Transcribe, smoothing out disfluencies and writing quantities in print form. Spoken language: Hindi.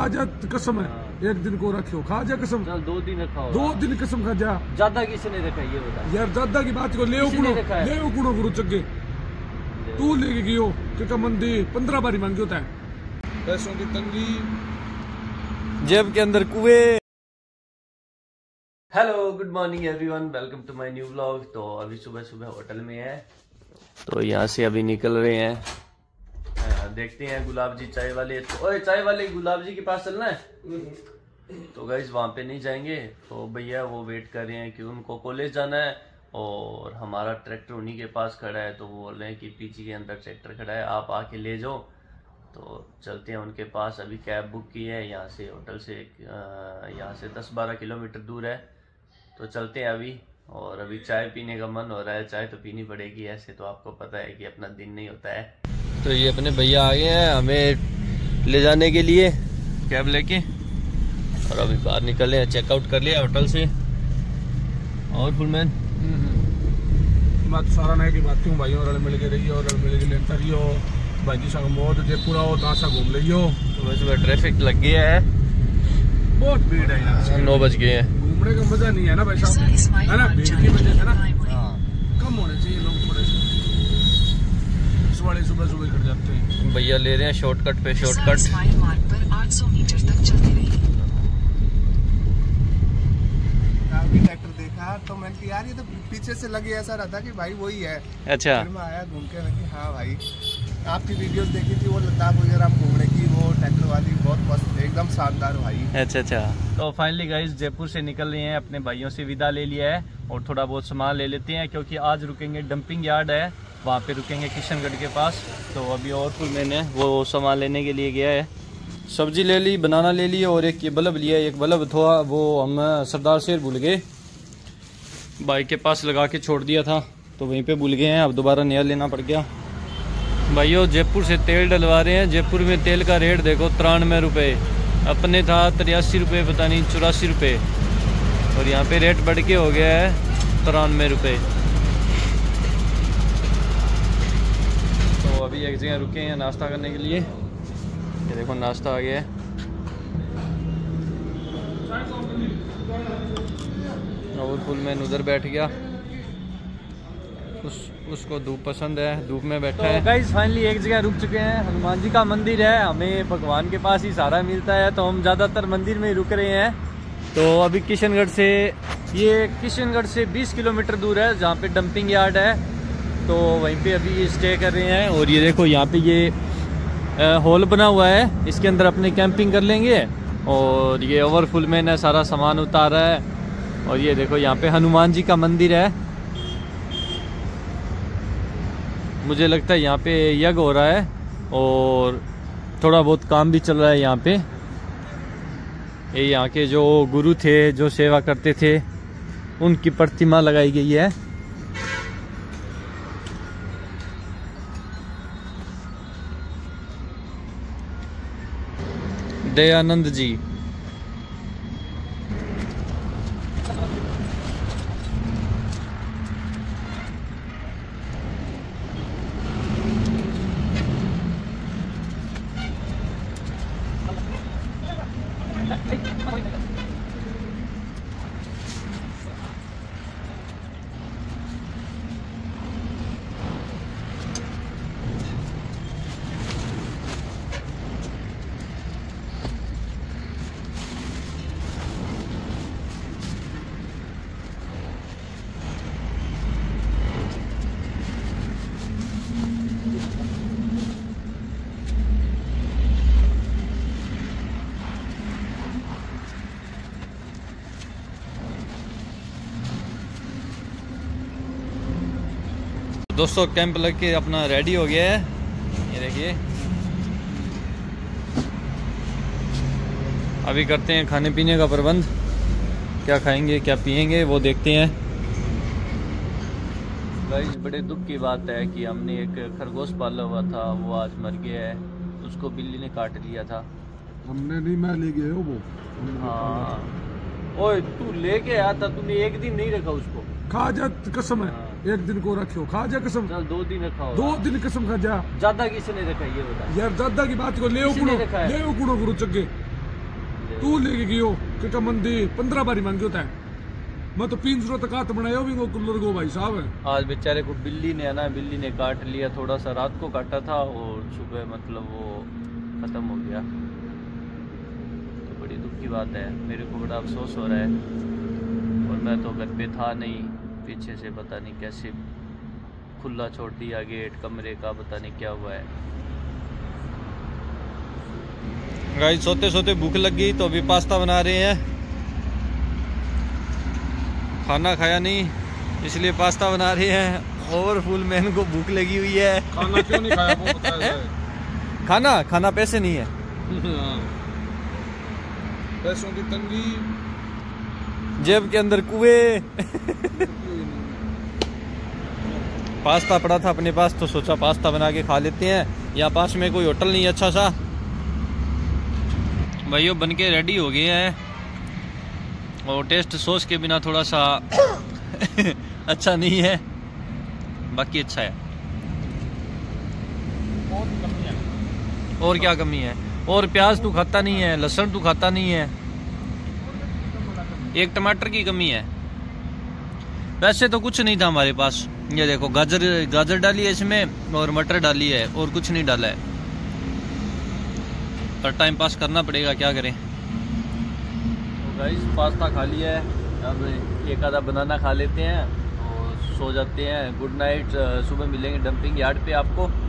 खा जा कसम है। एक दिन को रखियो, खा जा कसम। 2 दिन रखा होगा। 2 दिन कसम खा जा। ज्यादा किसने रखा ये बता यार, दादा की बात को ले कुड़ो गुरु चगे तू लेके गयो कि मंदी 15 बारी मांगी होता है। पैसों की तंगी, जेब के अंदर कुएं। Hello, good morning everyone, welcome to my new vlog. तो अभी सुबह सुबह होटल में है, तो यहाँ से अभी निकल रहे हैं। देखते हैं गुलाब जी चाय वाले। तो ओए चाय वाले, गुलाब जी के पास चलना है। तो गाइस वहाँ पे नहीं जाएंगे, तो भैया वो वेट कर रहे हैं कि उनको कॉलेज जाना है और हमारा ट्रैक्टर उन्हीं के पास खड़ा है। तो वो बोल रहे हैं कि पीछे के अंदर ट्रैक्टर खड़ा है, आप आके ले जाओ। तो चलते हैं उनके पास। अभी कैब बुक की है यहाँ से, होटल से यहाँ से 10-12 किलोमीटर दूर है। तो चलते हैं अभी। और अभी चाय पीने का मन हो रहा है, चाय तो पीनी पड़ेगी, ऐसे तो आपको पता है कि अपना दिन नहीं होता है। तो ये अपने भैया आ गए हैं हमें ले जाने के लिए कैब लेके, और अभी बाहर निकले हैं। चेकआउट कर लिया होटल से। और फुलमैन बात सारा नहीं की बात क्यों भाई, और मिल के रही और मिल के लेता रहियो भाई जी। संग बहुत जयपुर आओ, तासा घूम लियो। तो सुबह ट्रैफिक लग गया है, बहुत भीड़ है यार। 9 बज गए हैं। घूमने का मजा नहीं है ना भाई साहब, है ना, भीड़ की वजह से ना। कम होने चाहिए लोग थोड़े से, इस वाले सुबह सुबह कर जाते हैं। भैया ले रहे हैं शॉर्टकट पे शॉर्टकट। 800 मीटर तक चलते रहिए। ट्रैक्टर देखा तो मैंने कि यार ये तो पीछे से लगे, ऐसा रहा था कि भाई वही है। अच्छा, फिर मैं आया घूम के, लगी हाँ भाई आपकी वीडियोस देखी थी, वो लद्दाख वगैरह हम घूमने की, वो ट्रैक्टर वाली बहुत मस्त, एकदम शानदार भाई। अच्छा। तो फाइनली गाइस जयपुर से निकल रहे हैं, अपने भाइयों से विदा ले लिया है और थोड़ा बहुत सामान ले लेते हैं, क्योंकि आज रुकेंगे डंपिंग यार्ड है, वहाँ पे रुकेंगे किशनगढ़ के पास। तो अभी और फुल मैंने वो सामान लेने के लिए गया है। सब्जी ले ली, बनाना ले ली, और एक ये बल्ब लिया। एक बल्ब थोड़ा वो हम सरदार शेर भूल गए, बाइक के पास लगा के छोड़ दिया था, तो वहीं पे भूल गए हैं। अब दोबारा नया लेना पड़ गया। भाइयों जयपुर से तेल डलवा रहे हैं। जयपुर में तेल का रेट देखो 93 रुपये, अपने था 83 रुपये, पता नहीं 84 रुपये, और यहाँ पे रेट बढ़ के हो गया है 93 रुपये। तो अभी एक जगह रुके हैं नाश्ता करने के लिए। ये देखो नाश्ता आ गया है। और फुल मैन उधर बैठ गया, उसको धूप पसंद है, धूप में बैठा है। गाइस फाइनली एक जगह रुक चुके हैं। हनुमान जी का मंदिर है, हमें भगवान के पास ही सहारा मिलता है, तो हम ज़्यादातर मंदिर में ही रुक रहे हैं। तो अभी किशनगढ़ से 20 किलोमीटर दूर है जहाँ पे डंपिंग यार्ड है, तो वहीं पे अभी स्टे कर रहे हैं। और ये देखो यहाँ पे ये हॉल बना हुआ है, इसके अंदर अपने कैंपिंग कर लेंगे। और ये ओवरफुल मैन है, सारा सामान उतारा है। और ये देखो यहाँ पे हनुमान जी का मंदिर है। मुझे लगता है यहाँ पे यज्ञ हो रहा है और थोड़ा बहुत काम भी चल रहा है यहाँ पे। ये यहाँ के जो गुरु थे, जो सेवा करते थे, उनकी प्रतिमा लगाई गई है। दयानंद जी। दोस्तों कैंप लग के अपना रेडी हो गया है, ये देखिए। अभी करते हैं खाने पीने का प्रबंध, क्या खाएंगे क्या पिएंगे वो देखते हैं। गाइस बड़े दुख की बात है कि हमने एक खरगोश पाला हुआ था, वो आज मर गया है। उसको बिल्ली ने काट लिया था। हमने नहीं, मैं ले गया वो। हाँ, ओए तू लेके आया था, तूने एक दिन नहीं रखा उसको। खा जा कसम है। एक दिन को रखियो, खा जा कसम। चल 2 दिन रखा होगा। 2 दिन कसम खा जा। ज्यादा किसने रखा ये बता। यार दादा की बात को ले उकुड़ो गुरु चगे तू लेके गयो कि मंदी 15 बारी मांगियो था। मैं तो 500 तक हाथ बनाया भी कूलर को भाई साहब। आज बेचारे को बिल्ली ने काट लिया, थोड़ा सा रात को काटा था और सुबह मतलब वो खत्म हो गया। तो बड़ी दुख की बात है, मेरे को बड़ा अफसोस हो रहा है। और मैं तो घर पे था नहीं, पीछे से पता नहीं कैसे खुला छोड़ दिया गेट कमरे का, पता नहीं क्या हुआ है। गाइस सोते सोते भूख लग गई तो अभी पास्ता बना रहे हैं। खाना खाया नहीं इसलिए पास्ता बना रहे हैं। और फुल मैन को भूख लगी हुई है। खाना क्यों नहीं खाया वो बताया है। खाना पैसे नहीं है। पैसों की तंगी, जेब के अंदर कुएं। पास्ता पड़ा था अपने पास तो सोचा पास्ता बना के खा लेते हैं। यहाँ पास में कोई होटल नहीं अच्छा सा। भाइयों बन के रेडी हो गए हैं और टेस्ट सॉस के बिना थोड़ा सा अच्छा नहीं है, बाकी अच्छा है। और क्या कमी है? और प्याज तू खाता नहीं है, लहसुन तू खाता नहीं है, एक टमाटर की कमी है। वैसे तो कुछ नहीं था हमारे पास। ये देखो गाजर डाली है इसमें और मटर डाली है और कुछ नहीं डाला है। पर टाइम पास करना पड़ेगा, क्या करें। तो गाइस पास्ता खा लिया है, अब एक आधा बनाना खा लेते हैं और सो जाते हैं। Good night. सुबह मिलेंगे डंपिंग यार्ड पे आपको।